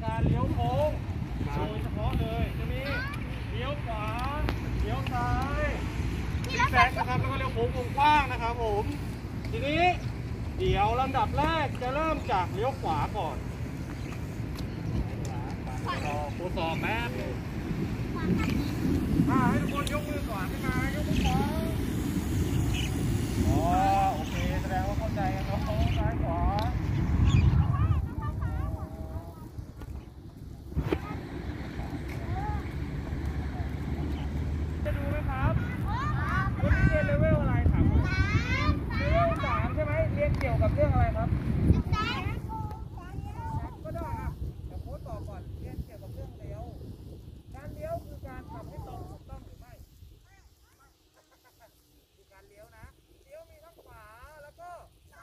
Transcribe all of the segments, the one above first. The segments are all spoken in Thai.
การเลี้ยวโค้งโดยเฉพาะเลยจะมีเลี้ยวขวาเลี้ยวซ้ายซิกแซกนะครับแล้วก็เลี้ยวโค้งวงกว้างนะครับผมทีนี้เดี๋ยวลำดับแรกจะเริ่มจากเลี้ยวขวาก่อนรอโค้งสอบแม่ให้ทุกคนยกมือขวาขึ้นมายกมือขวาโอเคแสดงว่าเข้าใจกันแล้วซ้ายขวาจะดูไหมครับวันนี้เรียนเลเวลอะไรถามเลเวล3ใช่ไหมเรียนเกี่ยวกับเรื่องอะไรครับก็ได้อ่ะเดี๋ยวโค้ชต่อก่อนเรียนเกี่ยวกับเรื่องเลี้ยวการเลี้ยวคือการทำให้ตรงถูกต้องหรือไม่คือการเลี้ยวนะเลี้ยวมีทั้งขวาแล้วก็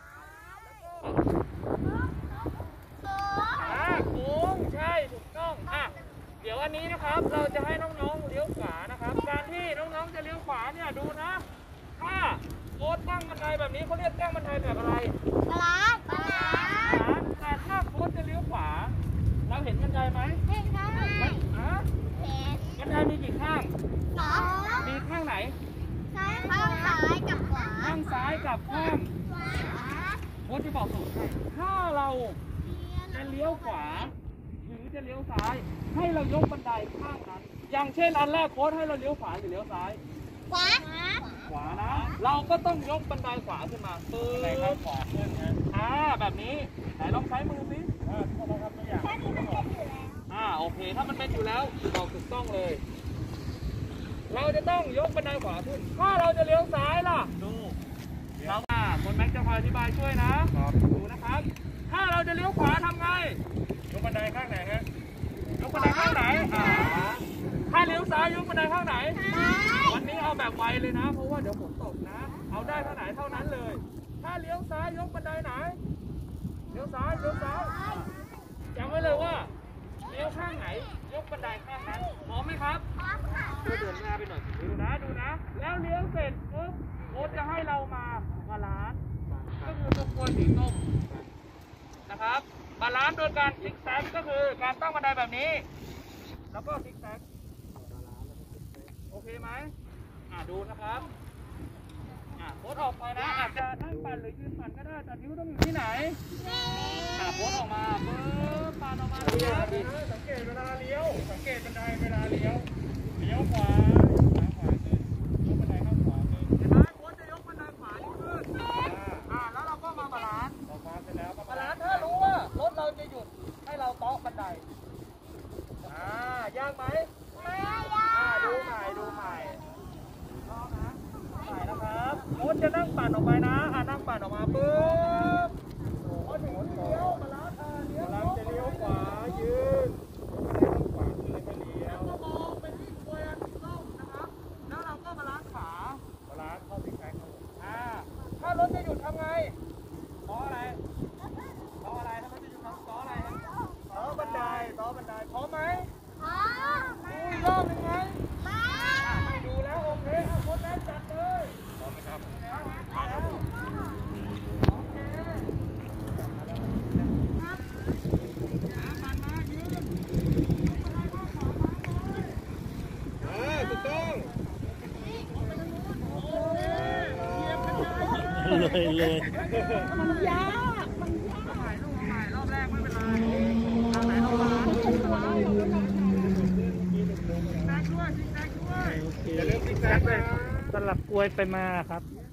โค้งใช่ถูกต้องเดี๋ยวอันนี้นะครับเราจะให้น้องๆเลี้ยวขวานะครับการที่น้องๆจะเลี้ยวขวาเนี่ยดูนะถ้าโค้ชตั้งบันไดแบบนี้เขาเรียกตั้งบันไดแบบอะไรบาลานซ์แต่ถ้าโค้ชจะเลี้ยวขวาเราเห็นบันไดไหมเห็นค่ะบันไดมีกี่ข้างมีข้างไหนข้างซ้ายกับขวาข้างซ้ายกับข้างโค้ชจะบอกสูตรให้ถ้าเราจะเลี้ยวขวาหรือจะเลี้ยวซ้ายให้เรายกบันไดข้างนั้นอย่างเช่นอันแรกโค้ชให้เราเลี้ยวขวาหรือเลี้ยวซ้ายขวานะเราก็ต้องยกบันไดขวาขึ้นมาบันไดข้างขวาขึ้นนะแบบนี้ไหนลองใช้มือสิทุกคนครับตัวอย่างโอเคถ้ามันเป็นอยู่แล้วบอกถูกต้องเลยเราจะต้องยกบันไดขวาขึ้นถ้าเราจะเลี้ยวซ้ายล่ะดูเราคนแม็กจะคอยอธิบายช่วยนะดูนะครับถ้าเราจะเลี้ยวขวาทำไงยกบันไดข้างไหนฮะยกบันไดข้างไหนถ้าเลี้ยวซ้ายยกบันไดข้างไหนวันนี้เอาแบบไวเลยนะเพราะว่าเดี๋ยวฝนตกนะเอาได้เท่าไหนเท่านั้นเลยถ้าเลี้ยวซ้ายยกบันไดไหนเลี้ยวซ้ายจำไว้เลยว่าเลี้ยวข้างไหนยกบันไดข้างนั้นพร้อมไหมครับเดินหน้าไปหน่อยดูนะแล้วเลี้ยวเสร็จปุ๊บโค้ชจะให้เรามาบาลานซ์ก็คือตรงกลวยสีส้มนะครับบาลานซ์โดยการซิกแซกก็คือการตั้งบันไดแบบนี้แล้วก็ซิกแซกโอเคไหมดูนะครับโค้ชออกไปนะอาจจะนั่งปั่นหรือยืนปั่นก็ได้แต่นิ้วต้องอยู่ที่ไหนโค้ชออกมาปั่นออกมาสังเกตเวลาเลี้ยวสังเกตบันไดเวลาเลี้ยวขวาขึ้นยกบันไดข้างขวาขึ้นเห็นไหมโค้ชจะยกบันไดขวานี่ขึ้นแล้วเราก็มาบาลานซ์เสร็จแล้วบาลานซ์ถ้ารู้ว่ารถเราจะหยุดให้เราเตาะบันไดยากไหมไม่ยากดูใหม่รอบนะใหม่นะครับโค้ชจะนั่งปั่นออกไปนะนั่งปั่นออกมาปุ๊บโค้ชถึงเลี้ยวบาลานซ์จะเลี้ยวขวายืนขวาขึ้นแล้วก็เลี้ยวแล้วก็มองไปที่กลวยถูกต้องนะครับแล้วเราก็บาลานซ์ขวาบาลานซ์เข้าซิกแซกถ้ารถจะหยุดทำไงล้ออะไรถ้ารถจะหยุดล้ออะไรล้อบันไดพร้อมไหมดูอีกรอบหนึ่งไหมไม่ดูแล้วโอเคคนนั้นจัดเลยพร้อมไหมครับโอเคถูกต้องเลยมันยากถ่ายรูปถ่ายรอบแรกไม่เป็นไรทางไหนเราล้างซิกแซกด้วยอย่าลืมซิกแซกนะสลับกลวยไปมาครับ